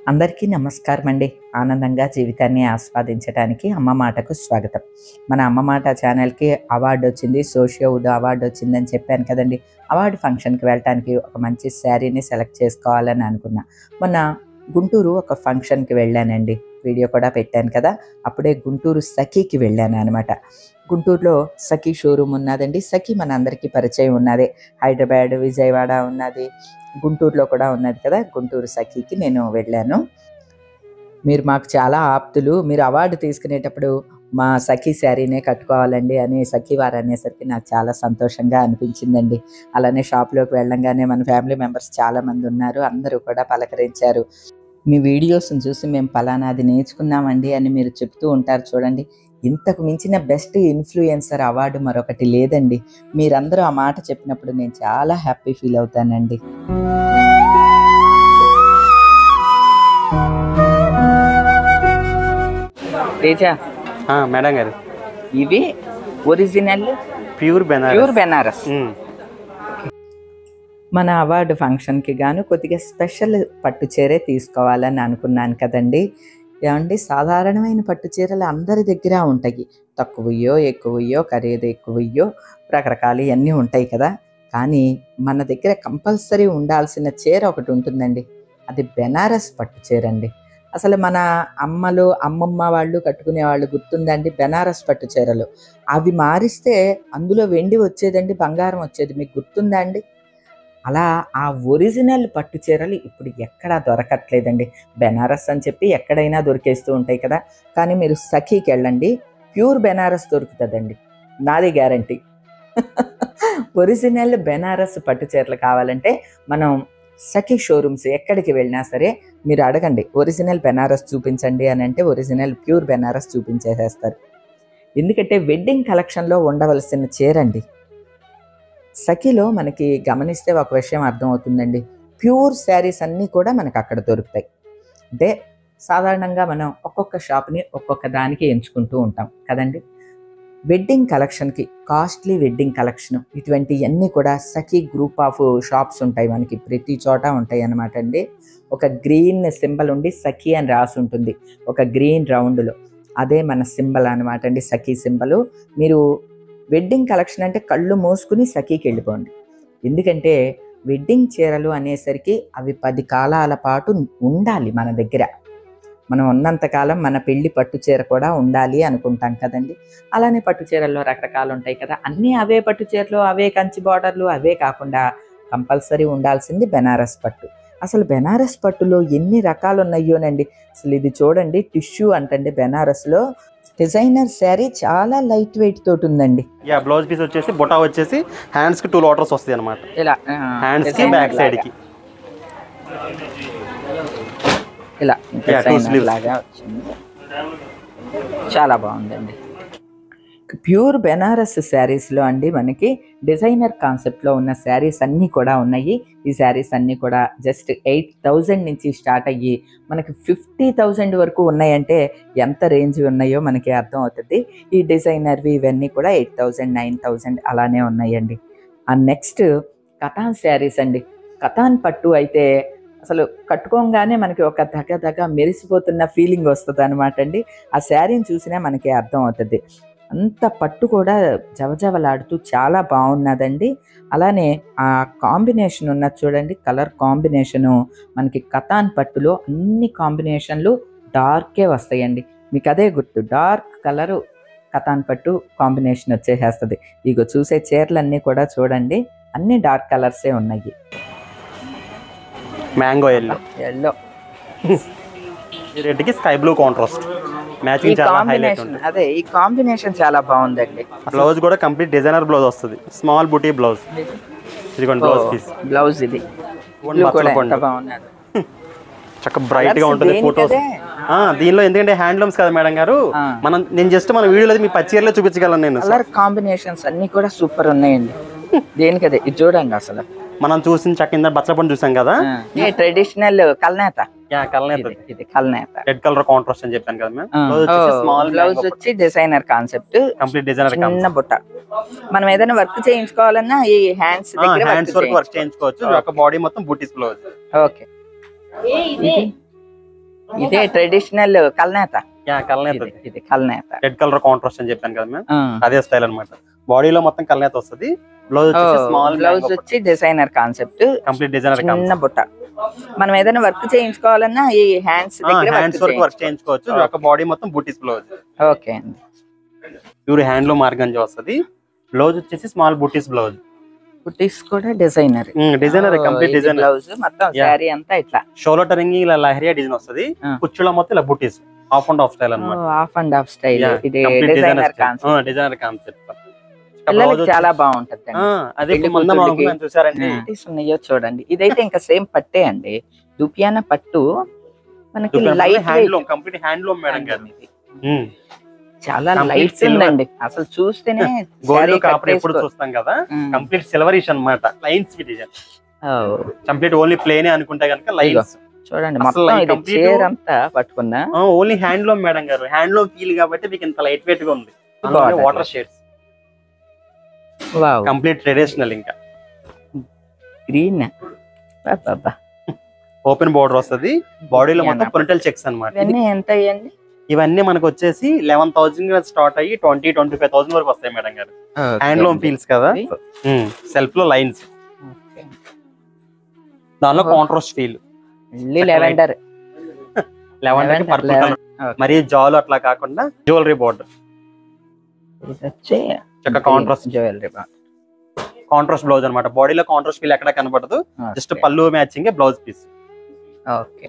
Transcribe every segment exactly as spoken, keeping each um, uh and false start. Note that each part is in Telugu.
అందరికీ నమస్కారం అండి. ఆనందంగా జీవితాన్ని ఆస్వాదించడానికి అమ్మ మాటకు స్వాగతం. మన అమ్మ మాట ఛానల్కి అవార్డు వచ్చింది, సోషియో ఉడ్ అవార్డు వచ్చిందని చెప్పాను కదండి. అవార్డు ఫంక్షన్కి వెళ్ళటానికి ఒక మంచి శారీని సెలెక్ట్ చేసుకోవాలని అనుకున్నా. మొన్న గుంటూరు ఒక ఫంక్షన్కి వెళ్ళానండి, వీడియో కూడా పెట్టాను కదా. అప్పుడే గుంటూరు సఖీకి వెళ్ళాను అనమాట. గుంటూరులో సఖీ షోరూమ్ ఉన్నదండి. సఖీ మన అందరికీ పరిచయం ఉన్నదే. హైదరాబాద్, విజయవాడ ఉన్నది, గుంటూరులో కూడా ఉన్నది కదా. గుంటూరు సఖీకి నేను వెళ్ళాను. మీరు మాకు చాలా ఆప్తులు, మీరు అవార్డు తీసుకునేటప్పుడు మా సఖీ శారీనే కట్టుకోవాలండి అని సఖీ వారు అనేసరికి నాకు చాలా సంతోషంగా అనిపించిందండి. అలానే షాప్లోకి వెళ్ళంగానే మన ఫ్యామిలీ మెంబర్స్ చాలామంది ఉన్నారు, అందరూ కూడా పలకరించారు. మీ వీడియోస్ని చూసి మేము పలానాది నేర్చుకున్నామండి అని మీరు చెప్తూ ఉంటారు చూడండి. ఇంతకు మించిన బెస్ట్ ఇన్ఫ్లుయెన్సర్ అవార్డు మరొకటి లేదండి. మీరందరూ ఆ మాట చెప్పినప్పుడు నేను చాలా హ్యాపీ ఫీల్ అవుతానండి. తేజ మేడం గారు, ఇవి original pure Banaras pure Banaras. మన అవార్డు ఫంక్షన్కి గాను కొద్దిగా స్పెషల్ పట్టు చీరే తీసుకోవాలని అనుకున్నాను కదండి. ఏమండి, సాధారణమైన పట్టు చీరలు అందరి దగ్గర ఉంటాయి. తక్కువయ్యో ఎక్కువయ్యో ఖరీదు ఎక్కువయ్యో రకరకాలు ఇవన్నీ ఉంటాయి కదా. కానీ మన దగ్గర కంపల్సరీ ఉండాల్సిన చీర ఒకటి ఉంటుందండి. అది బెనారస్ పట్టు చీర అండి. అసలు మన అమ్మలు అమ్మమ్మ వాళ్ళు కట్టుకునే వాళ్ళు గుర్తుందండి బెనారస్ పట్టు చీరలు. అవి మారిస్తే అందులో వెండి వచ్చేదండి, బంగారం వచ్చేది. మీకు గుర్తుందా అండి? అలా ఆ ఒరిజినల్ పట్టు చీరలు ఇప్పుడు ఎక్కడా దొరకట్లేదండి. బెనారస్ అని చెప్పి ఎక్కడైనా దొరికేస్తూ ఉంటాయి కదా. కానీ మీరు సఖీకి వెళ్ళండి, ప్యూర్ బెనారస్ దొరుకుతుందండి, నాది గ్యారంటీ. ఒరిజినల్ బెనారస్ పట్టు చీరలు కావాలంటే మనం సఖీ షోరూమ్స్ ఎక్కడికి వెళ్ళినా సరే మీరు అడగండి, ఒరిజినల్ బెనారస్ చూపించండి అని అంటే ఒరిజినల్ ప్యూర్ బెనారస్ చూపించేసేస్తారు. ఎందుకంటే వెడ్డింగ్ కలెక్షన్లో ఉండవలసిన చీర అండి. సఖీలో మనకి గమనిస్తే ఒక విషయం అర్థమవుతుందండి, ప్యూర్ శారీస్ అన్నీ కూడా మనకు అక్కడ దొరుకుతాయి. అంటే సాధారణంగా మనం ఒక్కొక్క షాప్ని ఒక్కొక్క దానికి ఎంచుకుంటూ ఉంటాం కదండి. వెడ్డింగ్ కలెక్షన్కి, కాస్ట్లీ వెడ్డింగ్ కలెక్షన్ ఇటువంటివన్నీ కూడా సఖీ గ్రూప్ ఆఫ్ షాప్స్ ఉంటాయి, మనకి ప్రతి చోట ఉంటాయి అన్నమాట అండి. ఒక గ్రీన్ సింబల్ ఉండి సఖీ అని రాసి ఉంటుంది, ఒక గ్రీన్ రౌండ్లో. అదే మన సింబల్ అనమాట అండి, సఖీ సింబలు. మీరు వెడ్డింగ్ కలెక్షన్ అంటే కళ్ళు మూసుకుని సఖీకి వెళ్ళిపోండి. ఎందుకంటే వెడ్డింగ్ చీరలు అనేసరికి అవి పది కాలాల పాటు ఉండాలి మన దగ్గర. మనం ఉన్నంతకాలం మన పెళ్లి పట్టు చీర కూడా ఉండాలి అనుకుంటాం కదండి. అలానే పట్టు చీరల్లో రకరకాలు ఉంటాయి కదా. అన్నీ అవే పట్టు చీరలు, అవే కంచి బార్డర్లు, అవే కాకుండా కంపల్సరీ ఉండాల్సింది బెనారస్ పట్టు. అసలు బెనారస్ పట్టులో ఎన్ని రకాలు ఉన్నాయోనండి. అసలు ఇది చూడండి, టిష్యూ అంటండి బెనారస్లో. డిజైనర్ శారీ చాలా లైట్ వెయిట్ తోటి ఉందండి. యా, బ్లౌజ్ పీస్ వచ్చేసి బొటా వచ్చేసి హ్యాండ్స్ కి టూ లోటర్స్ వస్తాయి అన్నమాట. ఇలా హ్యాండ్స్ కి బ్యాక్ సైడ్ కి ఇలా లాగా వచ్చింది, చాలా బాగుందండి. ప్యూర్ బెనారస్ శారీస్లో అండి మనకి డిజైనర్ కాన్సెప్ట్లో ఉన్న శారీస్ అన్నీ కూడా ఉన్నాయి. ఈ శారీస్ అన్నీ కూడా జస్ట్ ఎయిట్ థౌజండ్ నుంచి స్టార్ట్ అయ్యి మనకి ఫిఫ్టీ థౌజండ్ వరకు ఉన్నాయంటే ఎంత రేంజ్ ఉన్నాయో మనకి అర్థం అవుతుంది. ఈ డిజైనర్వి ఇవన్నీ కూడా ఎయిట్ థౌజండ్ నైన్ థౌజండ్ అలానే ఉన్నాయండి. ఆ నెక్స్ట్ కథాన్ శారీస్ అండి. కథాన్ పట్టు అయితే అసలు కట్టుకోగానే మనకి ఒక దగ్గ దగ్గ మెరిసిపోతున్న ఫీలింగ్ వస్తుంది అనమాట అండి. ఆ శారీని చూసినా మనకి అర్థం అవుతుంది. అంత పట్టు కూడా జవజవలాడుతూ చాలా బాగున్నదండి. అలానే ఆ కాంబినేషన్ ఉన్నది చూడండి, కలర్ కాంబినేషను మనకి కథాన్ పట్టులో అన్ని కాంబినేషన్లు డార్కే వస్తాయండి. మీకు అదే గుర్తు, డార్క్ కలరు కథాన్ పట్టు కాంబినేషన్ వచ్చేసేస్తుంది. ఇగో చూసే చీరలన్నీ కూడా చూడండి, అన్ని డార్క్ కలర్సే ఉన్నాయి. మ్యాంగో ఎల్లో ఎల్లో రెడ్ కి స్కై బ్లూ కాంట్రాస్ట్ మ్యాచింగ్ చాలా హైలైట్ ఉంటుంది. అదే ఈ కాంబినేషన్ చాలా బాగుందండి. బ్లౌజ్ కూడా కంప్లీట్ డిజైనర్ బ్లౌజ్ వస్తుంది, స్మాల్ బుటీ బ్లౌజ్. ఇదిగోండి బ్లౌజ్ పీస్, బ్లౌజ్ ఇది చక్క బ్రైట్ గా ఉంటుంది. ఫోటోస్ దీనిలో ఎందుకంటే హ్యాండ్లూమ్స్ కదా మేడం గారు, మనం నేను జస్ట్ మన వీడియోలో మీ పచ్చిర్లో చూపించగలను. నేను కలర్ కాంబినేషన్స్ అన్ని కూడా సూపర్ ఉన్నాయండి. దేనికదే ఇది చూడండి. అసలు మనం చూసిన చక్క బచ్చల పండు చూసాం కదా, ట్రెడిషనల్ కల్నేత, ఇది కల్నేత రెడ్ కలర్ కాంట్రాస్ట్ అని చెప్పాను కదా మ్యామ్. స్మాల్ బ్లౌజ్ వచ్చి డిజైనర్ కాన్సెప్ట్, కంప్లీట్ డిజైనర్, చిన్న బుట్ట. మనం ఏదైనా వర్క్ చేయించుకోవాలన్నా ఈ హ్యాండ్స్ దగ్గర హ్యాండ్స్ వర్క్ వర్క్ చేయించుకోవచ్చు. ఒక బాడీ మొత్తం బూటీస్ బ్లౌజ్. ఓకే, ఇదే ట్రెడిషనల్ కల్నేత. యా కల్నేత, ఇది కల్నేత, రెడ్ కలర్ కాంట్రాస్ట్ అని చెప్పాను కదా మేము, అదే స్టైల్ అన్నమాట. బాడీలో మొత్తం కల్నేత వస్తుంది. బ్లౌజ్ వచ్చేసి స్మాల్ బ్లౌజ్ వచ్చి డిజైనర్ కాన్సెప్ట్, కంప్లీట్ డిజైనర్ చిన్న బుట్ట. మనం ఏదైనా వర్క్ చేయించుకోవాలన్నా ఈ హ్యాండ్స్ దగ్గర హ్యాండ్స్ వరకు వర్క్ చేయించుకోవచ్చు. ఒక బాడీ మొత్తం బూటీస్ బ్లౌజ్. ఓకే అండి. ప్యూర్ హ్యాండ్ లూమ్ ఆర్గంజా వస్తుంది. బ్లౌజ్ వచ్చేసి స్మాల్ బూటీస్ బ్లౌజ్. బూటీస్ కూడా designer, designer complete designer. Blouse మొత్తం శారీ అంతా ఇట్లా షోలో టరింగ్ ఇలా లహరియా డిజైన్ వస్తుంది. కుచ్చుల మొత్తం ఇలా butis off and off style అన్నమాట. Off and off style. ఇది డిజైనర్ కాన్సెప్ట్, డిజైనర్ కాన్సెప్ట్. పిల్లలకి చాలా బాగుంటది. అదే చూసారండి, ఉన్నాయో చూడండి. ఇదైతే ఇంకా సేమ్ పట్టే అండి, దుపియానా పట్టు. మనకి light handloom, complete handloom madam గారు. చాలా లైట్ ఉందండి, అసలు చూస్తేనే గోల్డ్ కాపర్ ఎప్పుడు చూస్తాం కదా, కంప్లీట్ సిల్వరిష్ అన్నమాట. లైన్స్ డిజైన్ కంప్లీట్ ఓన్లీ ప్లేనే అనుకుంటే కనుక లైన్స్ చూడండి. మొత్తం ఇది చీర అంతా పట్టుకున్నా ఓన్లీ హ్యాండ్లూమ్ మేడం గారు. హ్యాండ్లూమ్ ఫీల్ కాబట్టి మీకు ఇంత లైట్ వెయిట్ గా ఉంది. Water shades complete traditional. ఇంకా గ్రీన్ ఓపెన్ బోర్డర్ వస్తుంది. బాడీలో మొత్తం పొలిటల్ చెక్స్ అన్నమాట. ఎంత అయ్యండి? ఇవన్నీ మనకు వచ్చేసి లెవెన్ థౌసండ్ స్టార్ట్ అయ్యి ట్వంటీ ట్వంటీ ఫైవ్ థౌసండ్ వరకు వస్తాయి మేడం గారు. హ్యాండ్లూమ్ ఫీల్స్ కదా, సెల్ఫ్ లో లైన్స్, దానిలో contrast feel. Lavender lavender purple colour, మరి జాల్ అట్లా కాకుండా jewellery border. Contrast jewellery contrast blouse అనమాట. బాడీలో కాంట్రాస్ట్ ఫీల్ ఎక్కడ కనపడదు, జస్ట్ పళ్ళు matching blouse piece. Okay,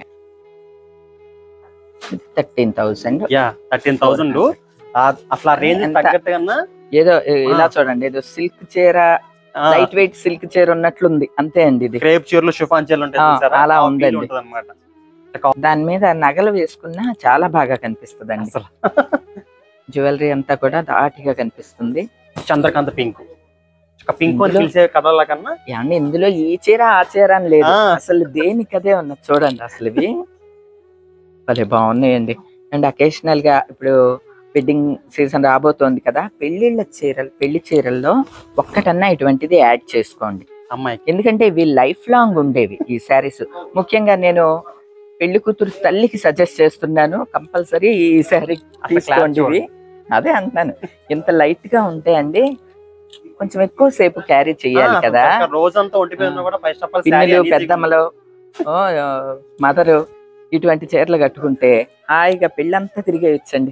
thirteen thousand. Yeah thirteen thousand. అసలు రేంజ్ తగ్గట్టుగా ఏదో ఇలా చూడండి, ఏదో సిల్క్ చీర, లైట్ వెయిట్ సిల్క్ చీర ఉన్నట్లుంది అంతే అండి. ఇది క్రేప్ చీరలు, షిఫాన్ చీరలు ఉంటాయి, అలా ఉందండి అన్నమాట. దాని మీద నగలు వేసుకున్నా చాలా బాగా కనిపిస్తుంది అండి. అసలు జ్యువెలరీ అంతా కూడా ధాటిగా కనిపిస్తుంది. చంద్రకాంత పింక్, పింక్ అని పిలిచే కలర్ల కన్నా ఏమండి ఇందులో ఈ చీర ఆ చీర అని లేదు, అసలు దేనికదే ఉన్నది చూడండి. అసలు ఇవి భలే బాగున్నాయండి. అండ్ అకేషనల్ గా ఇప్పుడు వెడ్డింగ్ సీజన్ రాబోతోంది కదా, పెళ్లిళ్ళ చీరలు, పెళ్లి చీరల్లో ఒక్కటన్నా ఇటువంటిది యాడ్ చేసుకోండి అమ్మాయి, ఎందుకంటే ఇవి లైఫ్ లాంగ్ ఉండేవి ఈ శారీస్. ముఖ్యంగా నేను పెళ్లి కూతురు తల్లికి సజెస్ట్ చేస్తున్నాను, కంపల్సరీ ఈ శారీ తీసుకోండి. ఇవి అదే అంటున్నాను, ఇంత లైట్ గా ఉంటాయండి, కొంచెం ఎక్కువ సేపు క్యారీ చేయాలి కదా. రోజంతా పిల్లలు, పెద్దమ్మలు, మదరు ఇటువంటి చీరలు కట్టుకుంటే హాయిగా పెళ్ళంతా తిరిగేయచ్చండి.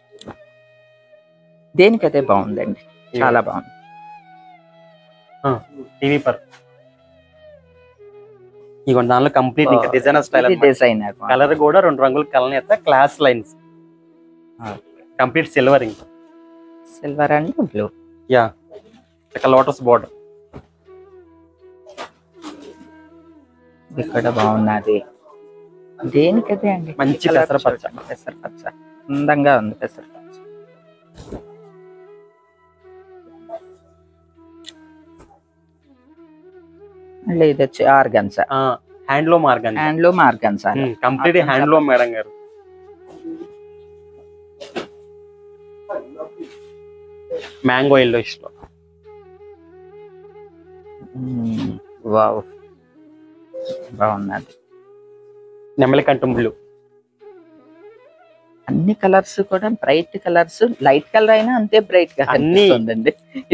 దేనికైతే బాగుందండి, చాలా బాగుంది. దానిలో కంప్లీట్ ఇంకా డిజైనర్ స్టైల్, డిజైనర్ కలర్ కూడా రెండు రంగులు colour, class lines, complete silver, ఇంకా silver and blue. Yeah lotus border ఇక్కడ బాగున్నది. దేనికదే అండి, మంచి పెసరపచ్చ, పెసరపచ్చ అందంగా ఉంది. పెసరపచ్చ మళ్ళీ ఇది వచ్చి organza, handloom organza, handloom organza complete handloom madam గారు. మ్యాంగో ఎల్లో ఇష్టం. వావ్ బాగున్నది. నెమలికంఠం బ్లూ, అన్ని కలర్స్ కూడా బ్రైట్ కలర్స్, లైట్ కలర్ అయినా అంతే బ్రైట్ గా కనిపిస్తుందండి.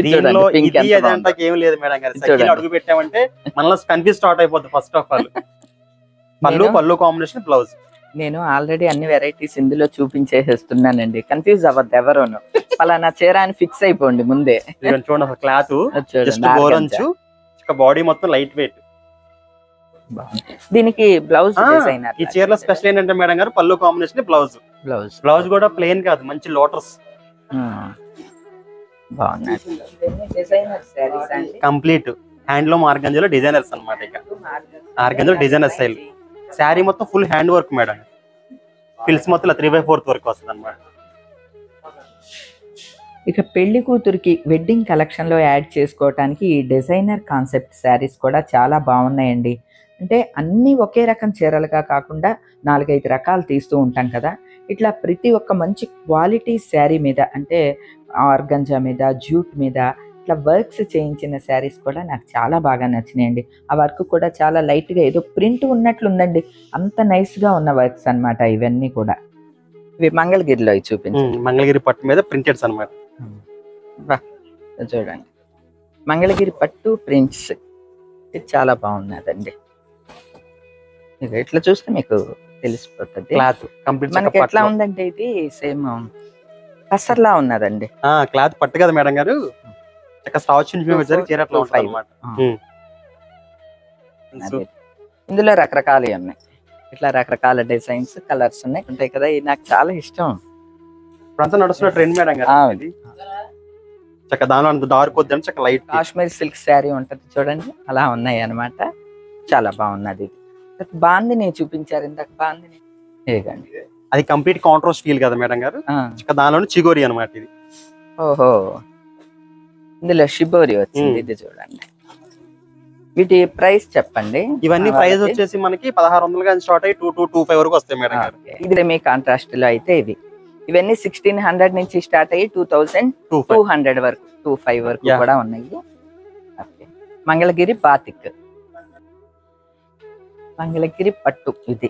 ఏం లేదు మేడం గారు, అడుగు పెట్టామంటే మనలో కన్ఫ్యూజ్ స్టార్ట్ అయిపోతుంది. ఫస్ట్ ఆఫ్ ఆల్ పళ్ళు పళ్ళు కాంబినేషన్ బ్లౌజ్. నేను ఆల్రెడీ అన్ని వెరైటీస్ ఇందులో చూపించేసేస్తున్నానండి, కన్ఫ్యూజ్ అవ్వద్దు ఎవరును. పలానా చీర అని ఫిక్స్ అయిపోండి ముందే. చూడండి క్లాత్ జస్ట్ గోరంచు, బాడీ మొత్తం లైట్ వెయిట్. దీనికి బ్లౌజ్ డిజైనర్. ఈ చీరలో స్పెషల్ ఏంటంటే మేడం గారు, పళ్ళు కాంబినేషన్ బ్లౌజ్. బ్లౌజ్ బ్లౌజ్ కూడా ప్లెయిన్ కాదు, మంచి లోటస్. బాగున్నాయి. కంప్లీట్ హ్యాండ్లూమ్ ఆర్గంజాలో డిజైనర్స్ అన్నమాట. ఇక ఆర్గంజాలో డిజైనర్ స్టైల్. శారీ మొత్తం full hand work madam, fills మొత్తం త్రీ బై ఫోర్త్ వర్క్ వస్తుంది అన్నమాట. ఇక పెళ్లి కూతురికి వెడ్డింగ్ కలెక్షన్ లో యాడ్ చేసుకోవటానికి ఈ డిజైనర్ కాన్సెప్ట్ శారీస్ కూడా చాలా బాగున్నాయండి. అంటే అన్ని ఒకే రకం చీరలుగా కాకుండా నాలుగైదు రకాలు తీస్తూ ఉంటాం కదా, ఇట్లా ప్రతి ఒక్క మంచి క్వాలిటీ శారీ మీద, అంటే ఆర్గంజా మీద, జూట్ మీద ఇట్లా వర్క్స్ చేయించిన శారీస్ కూడా నాకు చాలా బాగా నచ్చినాయండి. ఆ వర్క్ కూడా చాలా లైట్గా ఏదో ప్రింట్ ఉన్నట్లు ఉందండి. అంత నైస్గా ఉన్న వర్క్స్ అన్నమాట ఇవన్నీ కూడా. ఇవి మంగళగిరిలో ఇవి చూపించండి. మంగళగిరి పట్టు మీద ప్రింటెడ్స్ అనమాట. చూడండి మంగళగిరి పట్టు ప్రింట్స్, ఇది చాలా బాగున్నదండి. ఇది ఇట్లా చూస్తే మీకు తెలిసిపోతుంది. క్లాత్ కంప్లీట్ మనకి ఎట్లా ఉందంటే ఇది సేమ్ పసర్లా ఉన్నదండి. క్లాత్ పట్టు కదా మేడం గారు, ఇందులో రకరకాలు ఉన్నాయి, ఇట్లా రకరకాల డిజైన్స్ కలర్స్ ఉన్నాయి ఉంటాయి కదా. ఇది నాకు చాలా ఇష్టం. ఇప్పుడు నడుస్తున్న ట్రెండ్ మేడం గారు. చక్క దానిలో అంత డార్క్ వద్దని చక్క లైట్ కాశ్మీర్ సిల్క్ శారీ ఉంటది చూడండి, అలా ఉన్నాయి అన్నమాట. చాలా బాగున్నది. ఇది బాందిని చూపించారు ఇందాక, బాందిని ఏగండి. అది కంప్లీట్ కాంట్రాస్ట్ ఫీల్ కదా మేడం గారు. దానిలో చిగోరి అనమాట ఇది. ఓహో, ఇందులో షిబోరి వచ్చింది. ఇది చూడండి. వీటి ప్రైస్ చెప్పండి. ఇవన్నీ ప్రైస్ వచ్చేసి మనకి పదహారు వందలు కానీ స్టార్ట్ అయ్యి టూ టూ టూ ఫైవ్ వరకు వస్తాయి మేడం గారు. ఇది మీ కాంట్రాస్ట్ లో అయితే ఇవి ఇవన్నీ సిక్స్టీన్ హండ్రెడ్ నుంచి స్టార్ట్ అయ్యి టూ థౌసండ్ టూ హండ్రెడ్ వరకు టూ ఫైవ్ వరకు కూడా ఉన్నాయి. మంగళగిరి బాతిక్, మంగళగిరి పట్టు. ఇది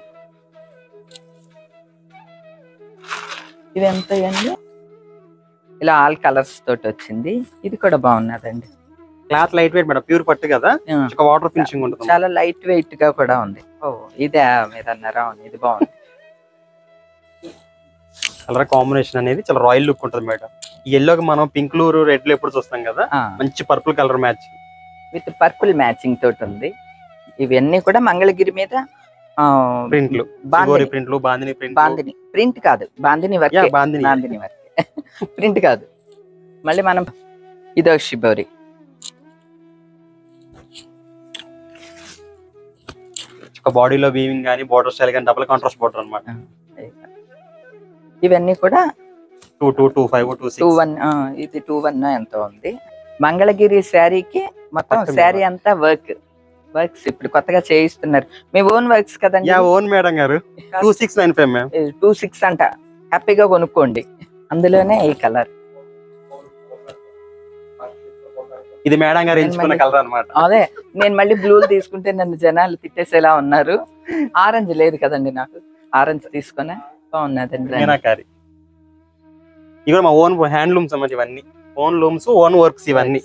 ఇవి ఎంత అండి? ఇలా ఆల్ కలర్స్ తోటి వచ్చింది. ఇది కూడా బాగున్నదండి. Cloth light weight madam, pure పట్టు కదా, వాటర్ ఫినిషింగ్ ఉంటుంది. చాలా లైట్ వెయిట్ గా కూడా ఉంది. ఓ ఇదే మీద అన్నారా? ఇది బాగుంది. కలర్ కాంబినేషన్ అనేది చాలా రాయల్ లుక్ ఉంటుంది మేడం. ఈ ఎల్లోకి మనం పింక్ లో రెడ్ లో ఎప్పుడు చూస్తాం కదా, మంచి purple colour match with purple matching తోటి ఉంది. ఇవన్నీ కూడా మంగళగిరి మీద ప్రింట్లు, ప్రింట్లు, బాందిని ప్రింట్. బాందిని ప్రింట్ కాదు, bandhani work. Bandhani bandhani work print కాదు. మళ్ళీ మనం ఇదో షిబోరి. బాడీలో వీవింగ్ కానీ బోర్డర్ స్టైల్ కానీ డబుల్ కాంట్రాస్ట్ బోర్డర్ అన్నమాట. ఇవన్నీ కూడా two two two five two two one ఇది టూ వన్ ఎంతో ఉంది. మంగళగిరి శారీకి మొత్తం శారీ అంతా వర్క్ వర్క్స్ ఇప్పుడు కొత్తగా చేయిస్తున్నారు. మీ ఓన్ వర్క్స్ కదండి? ఓన్ మేడం గారు. Two six nine five two six అంట, హ్యాపీగా కొనుక్కోండి. అందులోనే ఈ కలర్. ఇది మేడం గారు ఎంచుకున్న కలర్ అన్నమాట. అదే నేను మళ్ళీ బ్లూ తీసుకుంటే నన్ను జనాలు తిట్టేసేలా ఉన్నారు. ఆరెంజ్ లేదు కదండి, నాకు ఆరెంజ్ తీసుకున్నా బాగున్నదండి. మీనాకారి ఇవి మా ఓన్ హ్యాండ్ లూమ్స్ అన్నమాట. ఇవన్నీ ఓన్ లూమ్స్, ఓన్ వర్క్స్ ఇవన్నీ.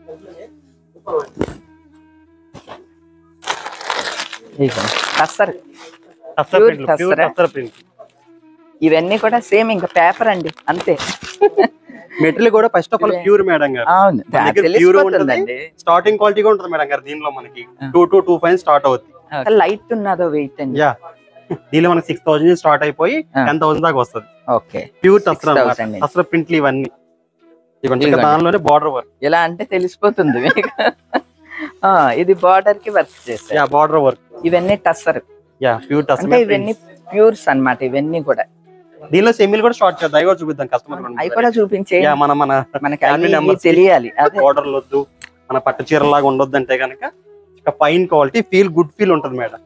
ఇవన్నీ కూడా సేమ్ ఇంకా పేపర్ అండి, అంతే. మెటీరియల్ కూడా first of all pure madam గారు. స్టార్టింగ్ క్వాలిటీ కూడా ఉంటుంది మేడం గారు. దీనిలో మనకి two two two five start అవుతుంది. లైట్ ఉన్నదో వెయిట్ అండి. దీనిలో మనకి సిక్స్ థౌసండ్ స్టార్ట్ అయిపోయి టెన్ థౌసండ్ దాకా వస్తుంది. ఓకే, ప్యూర్ అసలు ప్రింట్లు ఇవన్నీ. ఇవన్నీ దానిలోనే బార్డర్ వర్క్. ఎలా అంటే తెలిసిపోతుంది మీకు. ఇది బార్డర్ కి వర్క్ చేస్తారు. Border work. ఇవన్నీ టస్సర్. ప్యూర్ టస్సర్. ఇవన్నీ ప్యూర్స్ అన్నమాట. ఇవన్నీ కూడా దీనిలో సెమీలు కూడా స్టార్ట్ చేద్దాం. అవి కూడా చూపిద్దాం కస్టమర్. అవి కూడా చూపించే మన మన మనకి తెలియాలి. బార్డర్ వద్దు, మన పట్టు చీర లాగా ఉండొద్దు అంటే కనుక fine quality feel good feel ఉంటుంది మేడం.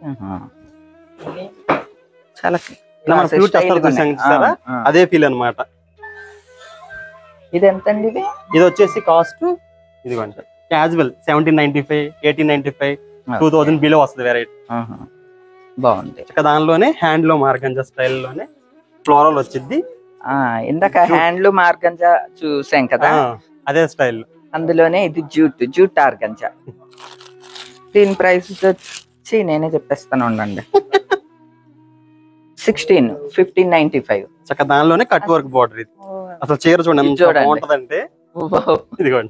చాలా ప్యూర్ టస్సర్ చూసారా, అదే ఫీల్ అన్నమాట. ఇది ఎంత అండి? ఇది వచ్చేసి కాస్ట్ ఇదిగోండి casual seventeen ninety five eighteen ninety five two thousand below వస్తుంది వెరైటీ. బాగుంది. దానిలోనే హ్యాండ్ లో మార్గంజా స్టైల్ లోనే ఫ్లోరల్ వచ్చింది. ఇందాక హ్యాండ్ లో మార్గంజా చూసాం కదా, అదే స్టైల్. అందులోనే ఇది జూట్ జూట్ ఆర్గంజా. దీని ప్రైస్ వచ్చి నేనే చెప్పేస్తాను ఉండండి. Sixteen fifteen ninety five. చక్క దానిలోనే కట్ వర్క్ బార్డర్. ఇది అసలు చీర చూడండి ఎంత బాగుంటదంటే. ఇదిగోండి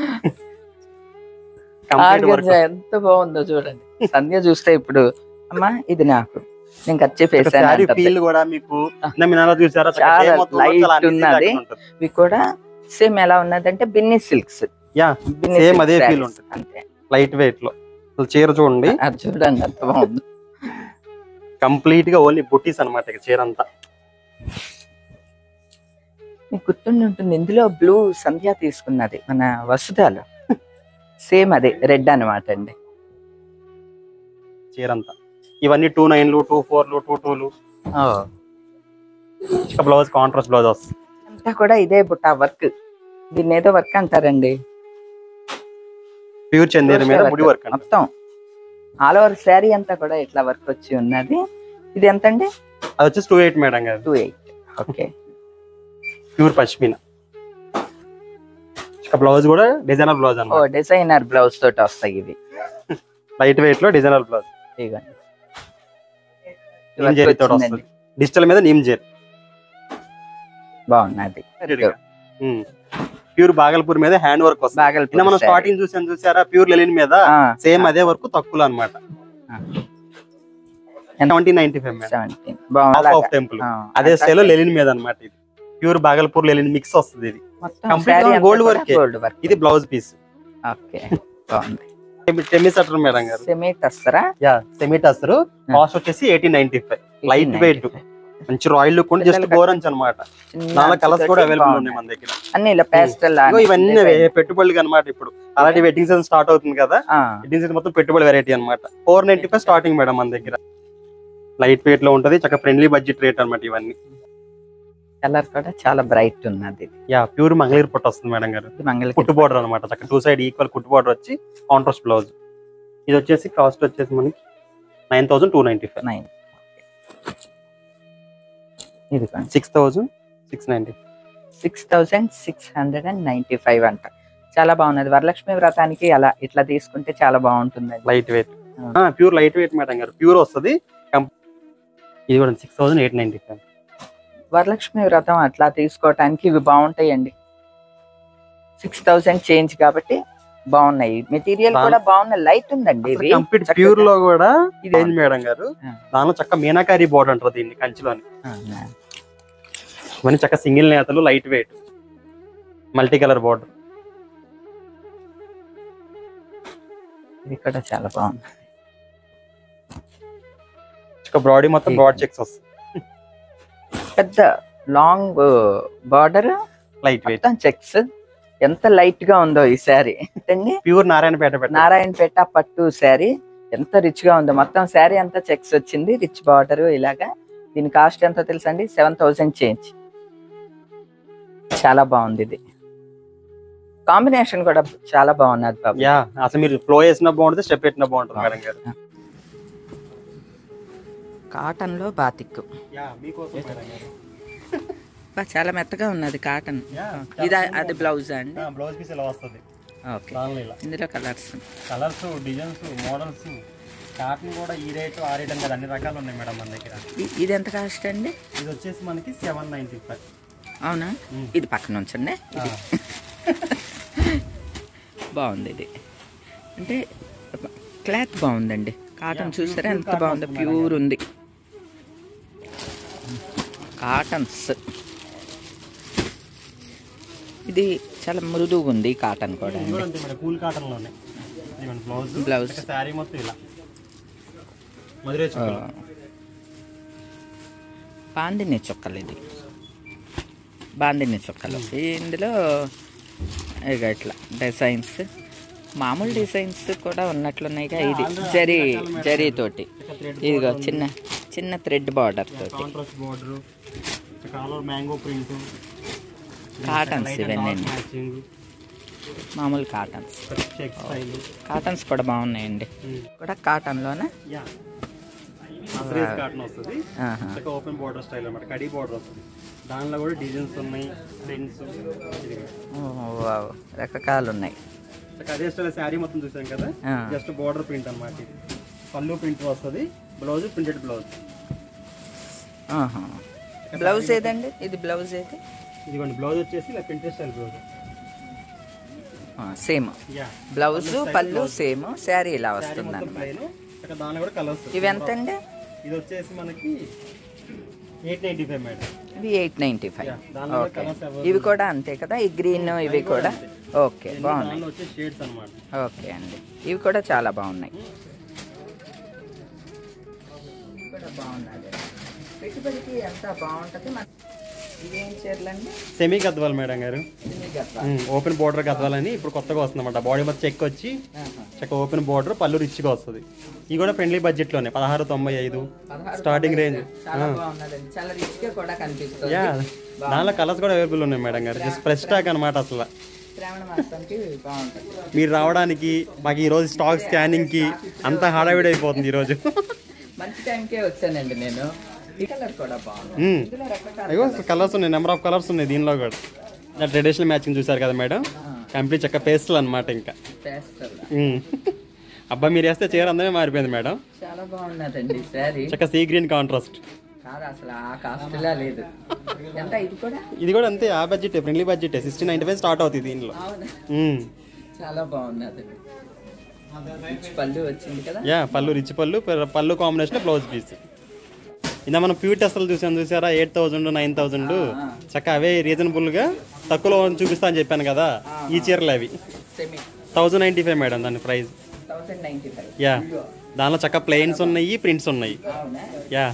ఎంత బాగుందో చూడండి. సంధ్య చూస్తే ఇప్పుడు అమ్మా ఇది నాకు నేను ఖర్చు ఫీల్ కూడా మీకు లైట్ ఉన్నది. ఇవి కూడా సేమ్ ఎలా ఉన్నదంటే బిన్ని సిల్క్స్. సేమ్ అదే ఫీల్ ఉంటుంది అంతే, లైట్ వెయిట్ లో. చీర చూడండి, అది చూడండి ఎంత బాగుంది. కంప్లీట్ గా ఓన్లీ బుటీస్ అన్నమాట చీర అంతా. మీకు గుర్తుండి ఉంటుంది, ఇందులో బ్లూ సంధ్య తీసుకున్నది మన వసుధాలో. సేమ్ అదే రెడ్ అనమాట అండి చీరంతా. ఇవన్నీ టూ నైన్లు టూ ఫోర్లు టూ టూలు. బ్లౌజ్ కాంట్రాస్ట్ బ్లౌజ్ వస్తుంది. అంతా కూడా ఇదే బుట్టా వర్క్. దీన్ని ఏదో వర్క్ అంటారండి, ప్యూర్ చందేరి మీద ముడి వర్క్ మొత్తం ఆల్ ఓవర్ శారీ అంతా కూడా ఇట్లా వర్క్ వచ్చి ఉన్నది. ఇది ఎంత అండి? అది వచ్చేసి టూ ఎయిట్ మేడం గారు. Two eight okay. Pure pashmina. Blouse కూడా డిజైనర్ బ్లౌజ్ అన్నమాట. ఓ డిజైనర్ బ్లౌజ్ తోటి వస్తాయి ఇవి. లైట్ వెయిట్ లో డిజైనర్ బ్లౌజ్. డిజిటల్ మీద నీమ్ జెరీ బాగున్నది. ప్యూర్ బాగల్పూర్ మీద హ్యాండ్ వర్క్ వస్తుంది. మనం స్టార్టింగ్ చూసాను చూసారా ప్యూర్ లెలిన్ మీద సేమ్ అదే వర్క్ తక్కువ అన్నమాట. టెంపుల్ అదే స్టైల్ లెలిన్ మీద అన్నమాట. ఇది ప్యూర్ బాగల్పూర్ లెలిన్ మిక్స్ వస్తుంది. ఇది కంప్లీట్ గోల్డ్ వర్క్. ఇది బ్లౌజ్ పీస్. ఓకే బాగుంది. సెమీ సటర్ మేడం గారు. సెమీ టస్సరా? Yeah semi tussar. కాస్ట్ వచ్చేసి eighteen ninety five. Light weight మంచి రాయల్ లుక్ ఉండి జస్ట్ గోరంచ్ అన్నమాట. నాలుగు కలర్స్ కూడా అవైలబుల్ ఉన్నాయి మన దగ్గర. అన్ని ఇలా పేస్టల్ ఇవన్నీ పెట్టుబడులు అన్నమాట. ఇప్పుడు అలాంటి వెడ్డింగ్ సీజన్ స్టార్ట్ అవుతుంది కదా, వెడ్డింగ్ సీజన్ మొత్తం పెట్టుబడి వెరైటీ అన్నమాట. Four ninety five starting madam మన దగ్గర. లైట్ వెయిట్ లో ఉంటది, చక్కగా ఫ్రెండ్లీ బడ్జెట్ రేట్ అన్నమాట ఇవన్నీ. కలర్ కూడా చాలా బ్రైట్ ఉన్నది. యా ప్యూర్ మంగళగిరి పట్టు వస్తుంది మేడం గారు. కుట్టు బోర్డర్ అనమాట. చక్కగా టూ సైడ్ ఈక్వల్ కుట్టు బోర్డర్ వచ్చి కాంట్రాస్ట్ బ్లౌజ్. ఇది వచ్చేసి కాస్ట్ వచ్చేసి మనకి nine thousand two ninety five. Nine ఇది six thousand six ninety six thousand six hundred and ninety five అంట. చాలా బాగున్నది. వరలక్ష్మి వ్రతానికి అలా ఇట్లా తీసుకుంటే చాలా బాగుంటుంది. Light weight pure light weight madam గారు. ప్యూర్ వస్తుంది. ఇది కూడా six thousand eight ninety five. Varalakshmi Vratam అట్లా తీసుకోవటానికి ఇవి బాగుంటాయండి. సిక్స్ థౌసండ్ చేంజ్ కాబట్టి బాగున్నాయి. మెటీరియల్ కూడా బాగున్నాయి. లైట్ ఉందండి. కంప్లీట్ ప్యూర్ లో కూడా ఇది మేడం గారు. దానిలో చక్క మీనాకారి బోర్డర్ అంటారు దీన్ని కంచిలోని. ఇవన్నీ చక్క సింగిల్ నేతలు light weight multi colour border. ఇది కూడా చాలా బాగుంది. బ్రాడీ మొత్తం బ్రాడ్ చెక్స్ వస్తుంది. పెద్ద long border light weight checks. ఎంత లైట్ గా ఉందో ఈ శారీ. ప్యూర్ నారాయణపేట నారాయణపేట పట్టు శారీ ఎంత రిచ్ గా ఉందో. మొత్తం శారీ అంతా చెక్స్ వచ్చింది. రిచ్ బార్డర్ ఇలాగా. దీని కాస్ట్ ఎంతో తెలుసా అండి? Seven thousand change. చాలా బాగుంది. ఇది కాంబినేషన్ కూడా చాలా బాగున్నది బాబు. యా అసలు మీరు ఫ్లో వేసినా బాగుంటుంది, స్టెప్ పెట్టినా బాగుంటుంది మేడం గారు. కాటన్ లో బాతిక్ చాలా మెత్తగా ఉన్నది కాటన్. ఇది అది బ్లౌజ్ అండి. బ్లౌజ్ పీస్ ఇలా వస్తుంది. ఓకే. ఇందులో colours colours designs models cotton కూడా ఈ రేట్ ఆ రేట్ అని అన్ని రకాలు ఉన్నాయి మేడం మన దగ్గర. ఇది ఎంత కాస్ట్ అండి? ఇది వచ్చేసి మనకి సెవెన్ నైన్టీ ఫైవ్. అవునా? ఇది పక్కన ఉంచండి. బాగుంది. ఇది అంటే క్లాత్ బాగుందండి. కాటన్ చూసారా ఎంత బాగుందో. ప్యూర్ ఉంది కాటన్స్. ఇది చాలా మృదువుగా ఉంది కాటన్ కూడా. కూల్ కాటన్ లోనే బ్లౌజ్ బ్లౌజ్ సారీ మొత్తం ఇలా మధురై చుక్కలు. బాందిని చుక్కలు. ఇది బాందిని చుక్కలు. ఇందులో ఇక ఇట్లా డిజైన్స్ మామూలు డిజైన్స్ కూడా ఉన్నట్లున్నాయిగా. ఇది జరీ జరీ తోటి. ఇదిగో చిన్న చిన్న థ్రెడ్ బార్డర్ తోటి కాటన్స్. ఇవన్నీ మామూలు కాటన్స్. కాటన్స్ కూడా బాగున్నాయండి. కూడా కాటన్ లోనే ఓపెన్ బోర్డర్ స్టైల్ అన్నమాట. కడి బోర్డర్ వస్తుంది. దానిలో కూడా డిజైన్స్ ఉన్నాయి. ప్రింట్స్ రకరకాలు ఉన్నాయి. అదే స్టైల్ శారీ మొత్తం చూసాం కదా. జస్ట్ బోర్డర్ ప్రింట్ అన్నమాట. ఇది పళ్ళు ప్రింట్ వస్తుంది. Blouse printed blouse. బ్లౌజ్ ఏదండి? ఇది బ్లౌజ్ ఏది? ఇదిగోండి బ్లౌజ్ వచ్చేసి ఇలా printed style blouse. Same blouse పళ్ళు సేమ్. శారీ ఇలా వస్తుంది అన్నమాట. దానిలో కూడా కలర్స్. ఇవి ఎంత అండి? ఇది వచ్చేసి మనకి ఎయిట్ నైన్టీ ఫైవ్ మేడం. ఇవి ఎయిట్ నైన్టీ ఫైవ్. ఓకే. ఇవి కూడా అంతే కదా? ఈ గ్రీన్ ఇవి కూడా ఓకే బాగున్నాయి. ఓకే అండి. ఇవి కూడా చాలా బాగున్నాయి. బాగున్నది. పెట్టుబడికి ఎంత బాగుంటుంది. ఇవేం చీరలండి? సెమీ గద్వాల్ మేడం గారు. ఓపెన్ బోర్డర్ గద్వాలని ఇప్పుడు కొత్తగా వస్తుంది అన్నమాట. బాడీ మొత్తం చెక్ వచ్చి చక్క ఓపెన్ బోర్డర్ పళ్ళు రిచ్ గా వస్తుంది. ఇది కూడా ఫ్రెండ్లీ బడ్జెట్ లోనే పదహారు తొంభై ఐదు స్టార్టింగ్ రేంజ్. దానిలో కలర్స్ కూడా అవైలబుల్ ఉన్నాయి మేడం గారు. జస్ట్ ఫ్రెష్ స్టాక్ అనమాట. అసలు శ్రావణ మాసానికి బాగుంటుంది. మీరు రావడానికి మాకు ఈరోజు స్టాక్ స్కానింగ్కి అంతా హడావిడి అయిపోతుంది ఈరోజు. మంచి టైంకే వచ్చానండి నేను. ఈ కలర్ కూడా బాగుంది. అయ్యో కలర్స్ ఉన్నాయి, నెంబర్ ఆఫ్ కలర్స్ ఉన్నాయి దీనిలో కూడా. ట్రెడిషనల్ మ్యాచింగ్ చూసారు కదా మేడం, కంప్లీట్ చక్క పేస్టల్ అనమాట. ఇంకా అబ్బా మీరు వేస్తే చీర అందమే మారిపోయింది మేడం. చాలా బాగున్నదండి సారీ. చక్క సీ గ్రీన్ కాంట్రాస్ట్. కాదు అసలు ఆ కాస్ట్లా లేదు. ఎంత ఇది కూడా? ఇది కూడా అంతే, ఆ budget friendly budget sixty ninety five start అవుతుంది దీనిలో. చాలా బాగున్నది. పళ్ళు వచ్చింది కదా. యా పళ్ళు రిచ్ పళ్ళు, పళ్ళు కాంబినేషన్ బ్లౌజ్ పీస్. ఇందా మనం ప్యూర్ టెస్ట్లు చూసాను చూసారా, ఎయిట్ థౌసండ్ నైన్ థౌసండ్ చక్క అవే రీజనబుల్ గా తక్కువలో చూపిస్తా అని చెప్పాను కదా. ఈ చీరలు అవి థౌసండ్ నైన్టీ ఫైవ్ మేడం దాని ప్రైస్. యా దానిలో చక్క ప్లెయిన్స్ ఉన్నాయి, ప్రింట్స్ ఉన్నాయి. యా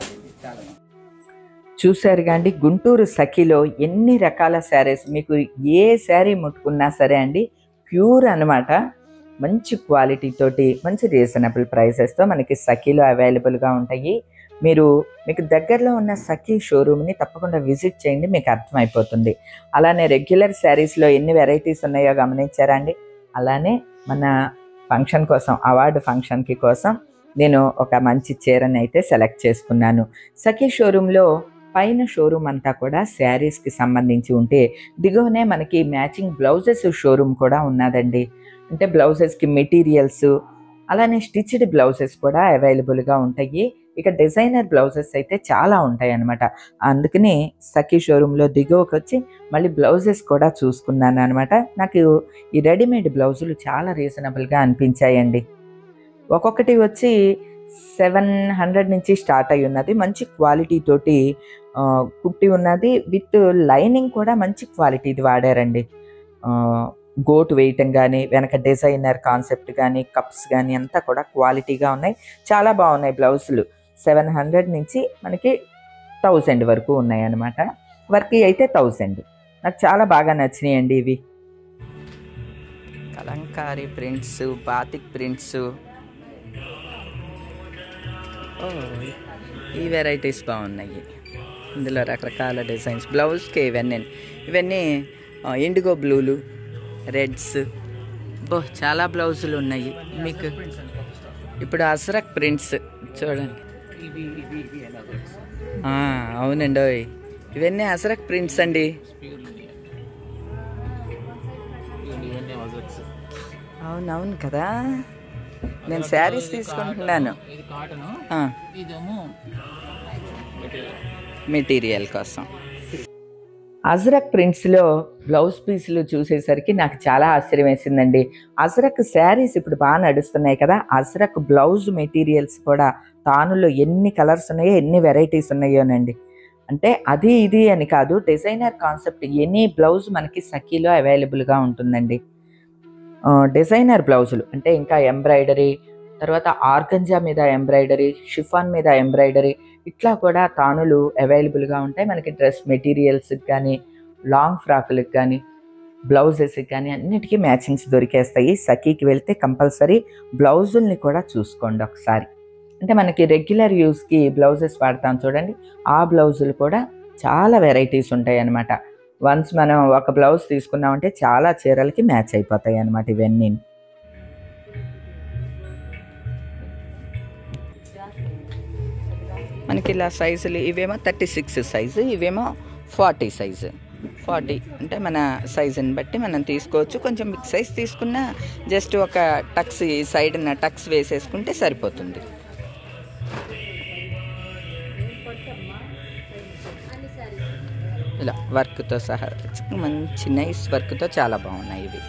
చూసారు కాండి, గుంటూరు సఖీలో ఎన్ని రకాల శారీస్. మీకు ఏ శారీ ముట్టుకున్నా సరే అండి ప్యూర్ అనమాట. మంచి క్వాలిటీ తోటి మంచి రీజనబుల్ ప్రైసెస్తో మనకి సఖీలో అవైలబుల్గా ఉంటాయి. మీరు మీకు దగ్గరలో ఉన్న సఖీ షోరూమ్ని తప్పకుండా విజిట్ చేయండి, మీకు అర్థమైపోతుంది. అలానే రెగ్యులర్ శారీస్లో ఎన్ని వెరైటీస్ ఉన్నాయో గమనించారా అండి. అలానే మన ఫంక్షన్ కోసం, అవార్డు ఫంక్షన్కి కోసం నేను ఒక మంచి చీరని అయితే సెలెక్ట్ చేసుకున్నాను. సఖీ షోరూంలో పైన షోరూమ్ అంతా కూడా శారీస్కి సంబంధించి ఉంటే దిగువనే మనకి మ్యాచింగ్ బ్లౌజెస్ షోరూమ్ కూడా ఉన్నదండి. అంటే బ్లౌజెస్కి మెటీరియల్స్ అలానే స్టిచ్డ్ బ్లౌజెస్ కూడా అవైలబుల్గా ఉంటాయి. ఇక డిజైనర్ బ్లౌజెస్ అయితే చాలా ఉంటాయి అన్నమాట. అందుకని సఖీ షోరూంలో దిగువకి వచ్చి మళ్ళీ బ్లౌజెస్ కూడా చూసుకున్నాను అనమాట. నాకు ఈ రెడీమేడ్ బ్లౌజులు చాలా రీజనబుల్గా అనిపించాయండి. ఒక్కొక్కటి వచ్చి సెవెన్ హండ్రెడ్ నుంచి స్టార్ట్ అయి ఉన్నది. మంచి క్వాలిటీ తోటి కుట్టి ఉన్నది, విత్ లైనింగ్ కూడా మంచి క్వాలిటీది వాడారండి. గోటు వేయటం కానీ, వెనక డిజైనర్ కాన్సెప్ట్ కానీ, కప్స్ కానీ అంతా కూడా క్వాలిటీగా ఉన్నాయి. చాలా బాగున్నాయి బ్లౌజులు. సెవెన్ హండ్రెడ్ నుంచి మనకి థౌజండ్ వరకు ఉన్నాయి అన్నమాట. వర్క్ అయితే థౌజండ్. నాకు చాలా బాగా నచ్చినాయండి ఇవి. కలంకారీ ప్రింట్స్, బాతిక్ ప్రింట్స్, ఈ వెరైటీస్ బాగున్నాయి. ఇందులో రకరకాల డిజైన్స్. బ్లౌజ్కి ఇవన్నీ ఇవన్నీ ఇండిగో బ్లూలు, రెడ్స్, బో చాలా బ్లౌజులు ఉన్నాయి మీకు. ఇప్పుడు అజ్రక్ ప్రింట్స్ చూడండి. అవునండి, ఇవన్నీ అజ్రక్ ప్రింట్స్ అండి. అవునవును కదా, నేను శారీస్ తీసుకుంటున్నాను మెటీరియల్ కోసం. అజ్రక్ ప్రింట్స్లో బ్లౌజ్ పీసులు చూసేసరికి నాకు చాలా ఆశ్చర్యం వేసిందండి. అజ్రక్ శారీస్ ఇప్పుడు బాగా నడుస్తున్నాయి కదా. అజ్రక్ బ్లౌజ్ మెటీరియల్స్ కూడా తానులో ఎన్ని కలర్స్ ఉన్నాయో, ఎన్ని వెరైటీస్ ఉన్నాయోనండి. అంటే అది ఇది అని కాదు, డిజైనర్ కాన్సెప్ట్ ఎనీ బ్లౌజ్ మనకి సఖీలో అవైలబుల్గా ఉంటుందండి. డిజైనర్ బ్లౌజులు అంటే ఇంకా ఎంబ్రాయిడరీ, తర్వాత ఆర్గంజా మీద ఎంబ్రాయిడరీ, షిఫాన్ మీద ఎంబ్రాయిడరీ, ఇట్లా కూడా తానులు అవైలబుల్గా ఉంటాయి. మనకి డ్రెస్ మెటీరియల్స్కి కానీ, లాంగ్ ఫ్రాకులకు కానీ, బ్లౌజెస్కి కానీ అన్నిటికీ మ్యాచింగ్స్ దొరికేస్తాయి. సఖీకి వెళ్తే కంపల్సరీ బ్లౌజుల్ని కూడా చూసుకోండి ఒకసారి. అంటే మనకి రెగ్యులర్ యూస్కి బ్లౌజెస్ వాడతాం చూడండి, ఆ బ్లౌజులు కూడా చాలా వెరైటీస్ ఉంటాయి అన్నమాట. వన్స్ మనం ఒక బ్లౌజ్ తీసుకున్నామంటే చాలా చీరలకి మ్యాచ్ అయిపోతాయి అన్నమాట ఇవన్నీ. మనకి ఇలా సైజులు ఇవేమో థర్టీ సిక్స్ సైజు, ఇవేమో ఫార్టీ సైజు. ఫార్టీ అంటే మన సైజుని బట్టి మనం తీసుకోవచ్చు. కొంచెం బిగ్ సైజ్ తీసుకున్నా జస్ట్ ఒక టక్స్ ఈ సైడ్న టక్స్ వేసేసుకుంటే సరిపోతుంది. ఇలా వర్క్తో సహా మంచి నైస్ వర్క్తో చాలా బాగున్నాయి ఇవి.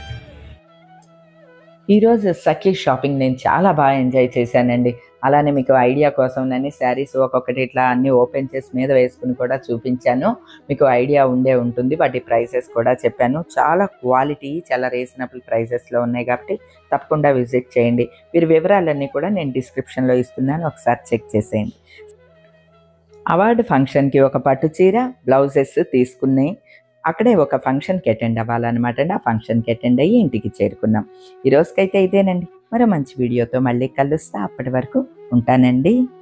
ఈరోజు సఖీ షాపింగ్ నేను చాలా బాగా ఎంజాయ్ చేశానండి. అలానే మీకు ఐడియా కోసం నేను శారీస్ ఒక్కొక్కటి ఇట్లా అన్నీ ఓపెన్ చేసి మీద వేసుకుని కూడా చూపించాను. మీకు ఐడియా ఉండే ఉంటుంది. వాటి ప్రైసెస్ కూడా చెప్పాను. చాలా క్వాలిటీ, చాలా రీజనబుల్ ప్రైసెస్లో ఉన్నాయి కాబట్టి తప్పకుండా విజిట్ చేయండి. మీరు వివరాలన్నీ కూడా నేను డిస్క్రిప్షన్లో ఇస్తున్నాను, ఒకసారి చెక్ చేసేయండి. అవార్డు ఫంక్షన్కి ఒక పట్టు చీర, బ్లౌజెస్ తీసుకున్నాయి. అక్కడే ఒక ఫంక్షన్కి అటెండ్ అవ్వాలన్నమాట అండి. ఆ ఫంక్షన్కి అటెండ్ అయ్యి ఇంటికి చేరుకున్నాం. ఈ రోజుకైతే ఇదేనండి. మరో మంచి వీడియోతో మళ్ళీ కలుస్తా. అప్పటి వరకు ఉంటానండి.